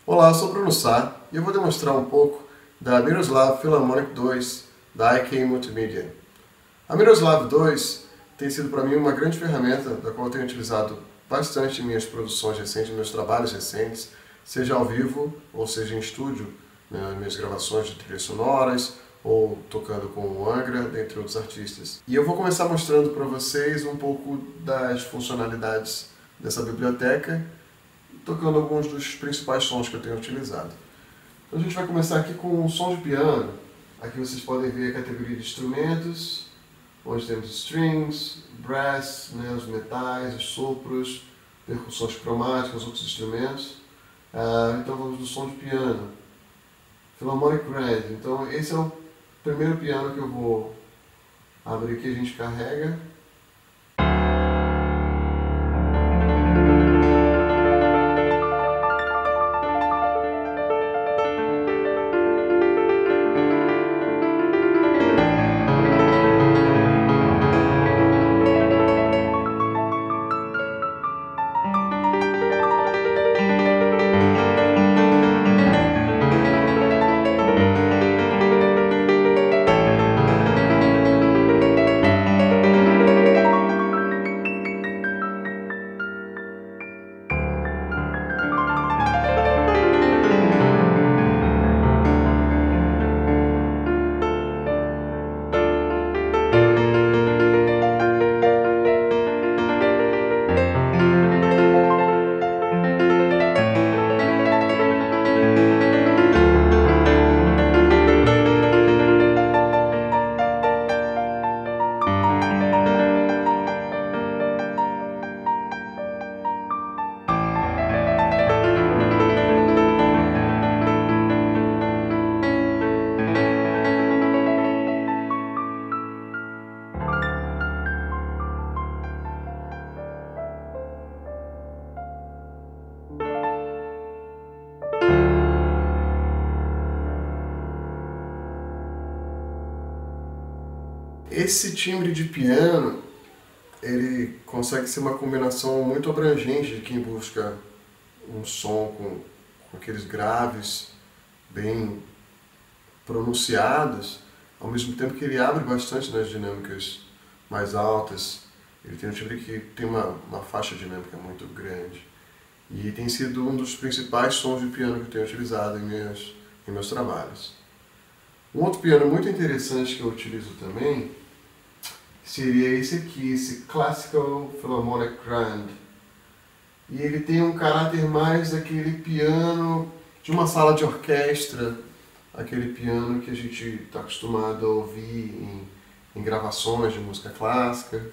Olá, eu sou o Bruno Sá e eu vou demonstrar um pouco da Miroslav Philharmonic 2 da IK Multimedia. A Miroslav 2 tem sido para mim uma grande ferramenta da qual eu tenho utilizado bastante em minhas produções recentes, em meus trabalhos recentes, seja ao vivo ou seja em estúdio, nas minhas gravações de trilhas sonoras ou tocando com o Angra, dentre outros artistas. E eu vou começar mostrando para vocês um pouco das funcionalidades dessa biblioteca, tocando alguns dos principais sons que eu tenho utilizado. Então a gente vai começar aqui com um som de piano. Aqui vocês podem ver a categoria de instrumentos, onde temos strings, brass, os metais, os sopros, percussões cromáticas, outros instrumentos. Então vamos do som de piano. Philharmonic Grand. Então esse é o primeiro piano que eu vou abrir aqui, a gente carrega. Esse timbre de piano, ele consegue ser uma combinação muito abrangente de quem busca um som com aqueles graves bem pronunciados, ao mesmo tempo que ele abre bastante nas dinâmicas mais altas. Ele tem um timbre que tem uma faixa dinâmica muito grande. E tem sido um dos principais sons de piano que eu tenho utilizado em meus trabalhos. Um outro piano muito interessante que eu utilizo também seria esse aqui, esse Classical Philharmonic Grand. E ele tem um caráter mais daquele piano de uma sala de orquestra, aquele piano que a gente está acostumado a ouvir em gravações de música clássica.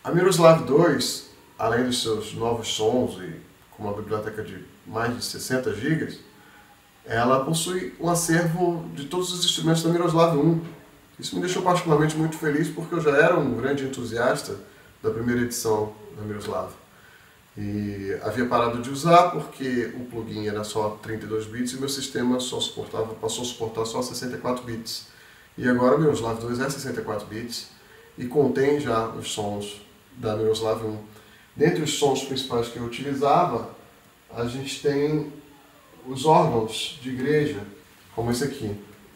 A Miroslav 2, além dos seus novos sons e com uma biblioteca de mais de 60 GB, ela possui um acervo de todos os instrumentos da Miroslav 1. Isso me deixou particularmente muito feliz porque eu já era um grande entusiasta da primeira edição da Miroslav. E havia parado de usar porque o plugin era só 32 bits e meu sistema passou a suportar só 64 bits. E agora o Miroslav 2 é 64 bits e contém já os sons da Miroslav 1. Dentre os sons principais que eu utilizava, a gente tem os órgãos de igreja, como esse aqui.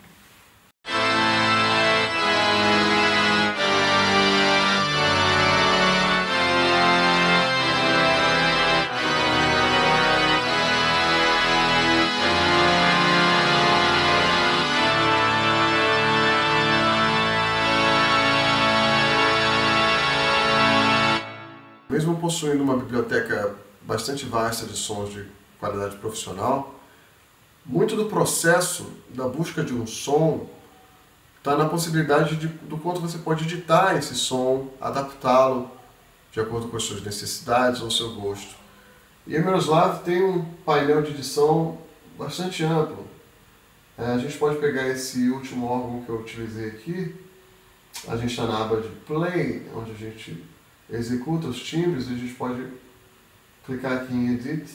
Mesmo possuindo uma biblioteca bastante vasta de sons de qualidade profissional, muito do processo da busca de um som está na possibilidade do quanto você pode editar esse som, adaptá-lo de acordo com as suas necessidades ou seu gosto. E a Miroslav tem um painel de edição bastante amplo. A gente pode pegar esse último órgão que eu utilizei aqui, a gente está na aba de Play, onde a gente executa os timbres, e a gente pode clicar aqui em Edit,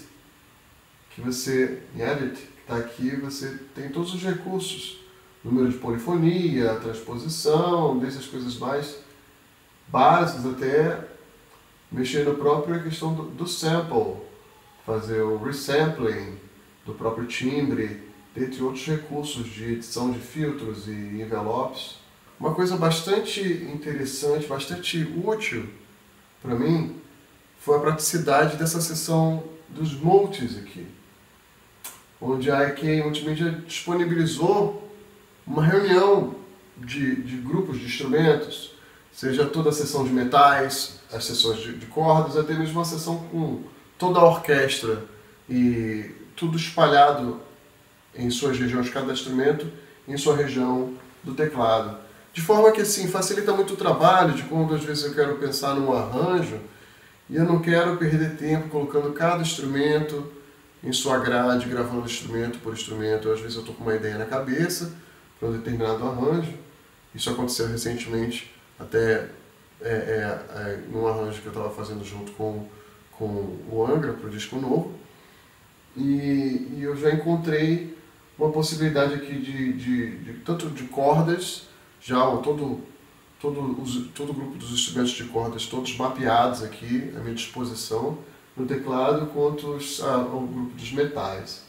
em Edit, que está aqui, você tem todos os recursos, número de polifonia, transposição, desde as coisas mais básicas até mexer no próprio questão do sample, fazer o resampling do próprio timbre, dentre outros recursos de edição de filtros e envelopes. Uma coisa bastante interessante, bastante útil para mim, foi a praticidade dessa seção dos multis aqui, onde a IK Multimedia disponibilizou uma reunião de grupos de instrumentos, seja toda a seção de metais, as seções de cordas, até mesmo uma seção com toda a orquestra e tudo espalhado em suas regiões, cada instrumento em sua região do teclado. De forma que assim, facilita muito o trabalho de quando às vezes eu quero pensar num arranjo e eu não quero perder tempo colocando cada instrumento em sua grade, gravando instrumento por instrumento. Às vezes eu estou com uma ideia na cabeça para um determinado arranjo. Isso aconteceu recentemente, até num arranjo que eu estava fazendo junto com o Angra para o disco novo. E eu já encontrei uma possibilidade aqui tanto de cordas, já todo o grupo dos instrumentos de cordas todos mapeados aqui à minha disposição no teclado, quanto o grupo dos metais.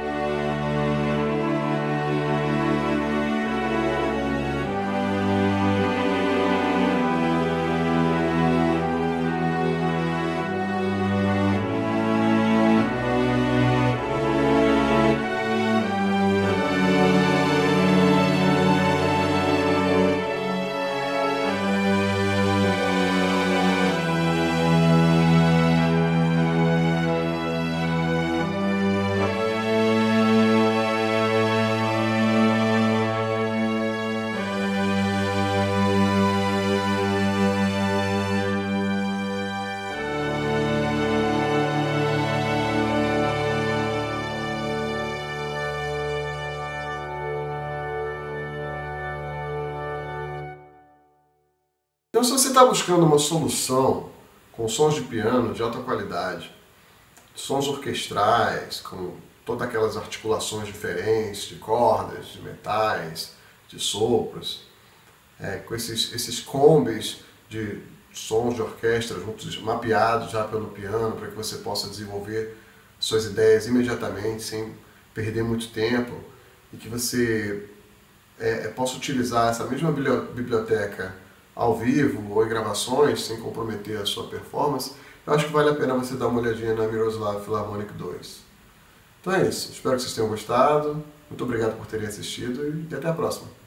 Então, se você está buscando uma solução com sons de piano de alta qualidade, sons orquestrais, com todas aquelas articulações diferentes de cordas, de metais, de sopros, com esses combis de sons de orquestra juntos, mapeados já pelo piano, para que você possa desenvolver suas ideias imediatamente, sem perder muito tempo, e que você possa utilizar essa mesma biblioteca ao vivo ou em gravações, sem comprometer a sua performance, eu acho que vale a pena você dar uma olhadinha na Miroslav Philharmonic 2. Então é isso, espero que vocês tenham gostado, muito obrigado por terem assistido e até a próxima.